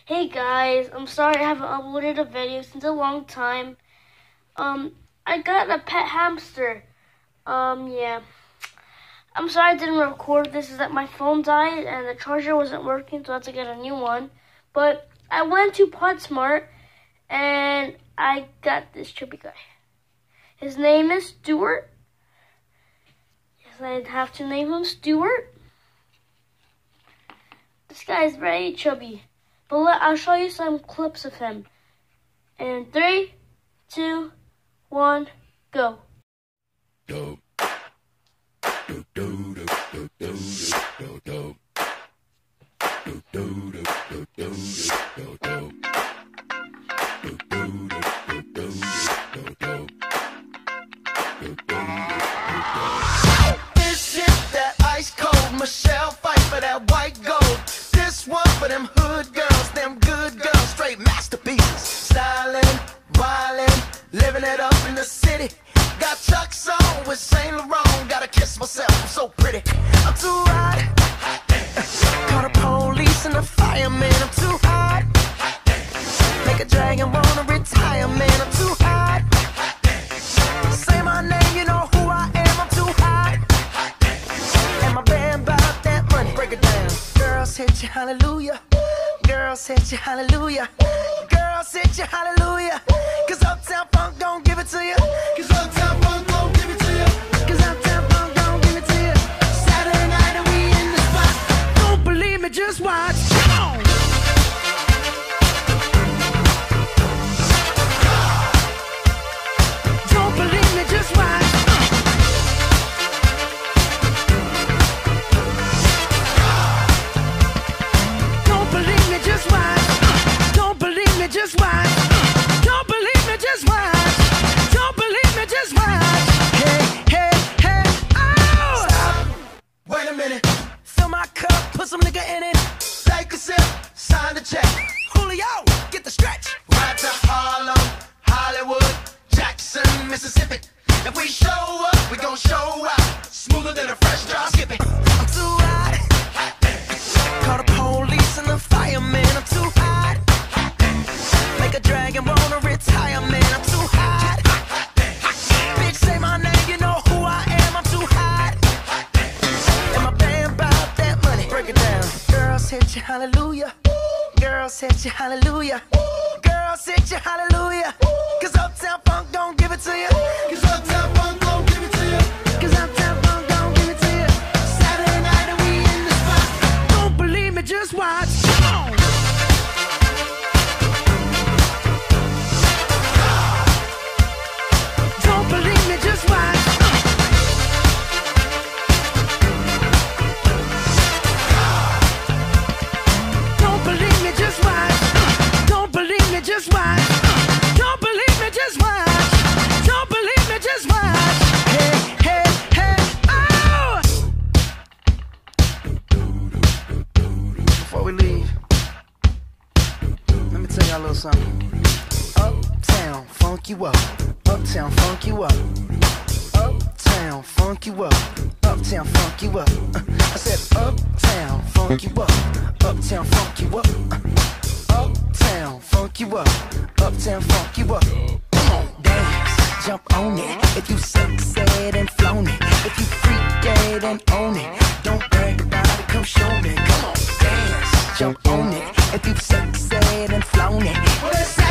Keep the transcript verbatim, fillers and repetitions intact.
Hey guys, I'm sorry I haven't uploaded a video since a long time. Um, I got a pet hamster. Um, yeah. I'm sorry I didn't record this. Is that my phone died and the charger wasn't working, so I had to get a new one. But I went to PetSmart and I got this chubby guy. His name is Stuart. Yes, I'd have to name him Stuart. This guy is very chubby. But let, I'll show you some clips of him. And three, two, one, go. Do. Do, do, do, do, do, do, do. Do, do, do, do, do, do, do. Do, do, do, do, do, do, do. Do, do, do. This is that ice cold Michelle fight for that white gold. This one for them hood girls, them good girls, straight masterpieces. Styling, wildin', living it up in the city. Got Chuck's on with Saint Laurent. Gotta kiss myself, I'm so pretty. I'm too hot. Call the police and the fireman. I'm too hot. Make a dragon wanna retire, man. I'm too hot. Say my name, you know who I am. I'm too hot. And my band bought that money. Break it down. Girls hit you, hallelujah. Girls hit you, hallelujah. Girls hit you, hallelujah. Cause Uptown Funk don't give it to you. Cause Uptown Funk don't give it to you. Cause Uptown Funk don't give it to you. Saturday night and we in the spot. Don't believe me, just watch. Come on. Don't believe me, just watch. Don't believe me, just watch. Don't believe me, just watch. Don't believe me, just watch. Don't believe me, just watch. Hey, hey, hey, oh! Stop. Wait a minute. Fill my cup, put some nigga in it. Take a sip, sign the check. Julio, get the stretch. Right to Harlem, Hollywood, Jackson, Mississippi. If we show up, we gon' show out. Smoother than a fresh drop. Skip it. I'm too hot. Call the police and the fireman. I'm too hot. Make a dragon wanna retire, man. I'm too hot. Bitch, say my name, you know who I am. I'm too hot. And my band bought that money. Break it down. Girls hit you, hallelujah. Girls hit you, hallelujah. Girls hit you, hallelujah. Cause Uptown Funk don't give it to you. Cause Uptown Funk don't give it to you. Cause Uptown Funk don't give it to you. Saturday night and we in the spot. Don't believe me, just watch. Come on. Don't believe me, just watch. Don't believe me, just watch. Don't believe me, just watch. Don't believe me, just watch. Don't believe me, just watch. Hey, hey, hey, oh! Before we leave, let me tell y'all a little something. Uptown, funk you up. Uptown, funk you up. Uptown, funk you up. Uptown, funk you up. Uh, I said uptown, funk you up. Uptown, funk you up. Uh, uptown, funk you up. Uptown, funk you up. Come on, dance, jump on it. If you sexed and flown it. If you freak dead and own it. Don't brag about it, come show me. Come on, dance, jump on it. If you sexed and flown it. Well,